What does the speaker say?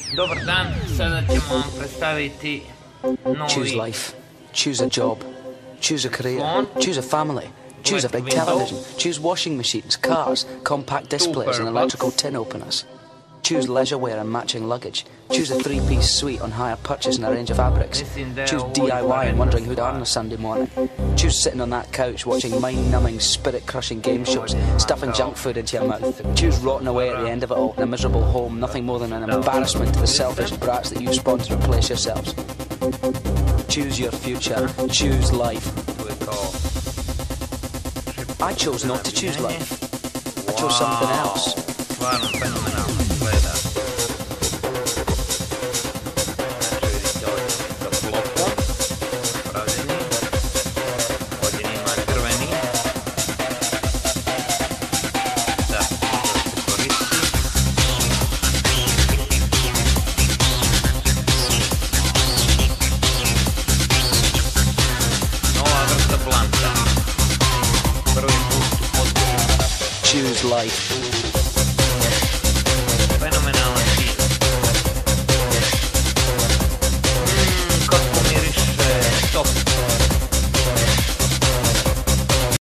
Dobar dan, sada ćemo vam predstaviti novi... Choose life, choose a job, choose a career, choose a family, choose a big television, choose washing machines, cars, compact displays and electrical tin openers. Choose leisure wear and matching luggage. Choose a three-piece suite on hire purchase and a range of fabrics. Choose DIY and wondering who'd earn a Sunday morning. Choose sitting on that couch watching mind-numbing, spirit-crushing game shows, stuffing junk food into your mouth. Choose rotting away at the end of it all in a miserable home, nothing more than an embarrassment to the selfish brats that you spawned to replace yourselves. Choose your future. Choose life. I chose not to choose life. I chose something else. Stvarno fenomenalno izgleda. Znači, sa klopom, pravljeni, ovdje ima crveni, da se koristi. Nova vrsta blanta. Prvi put u podcastu. Choose life.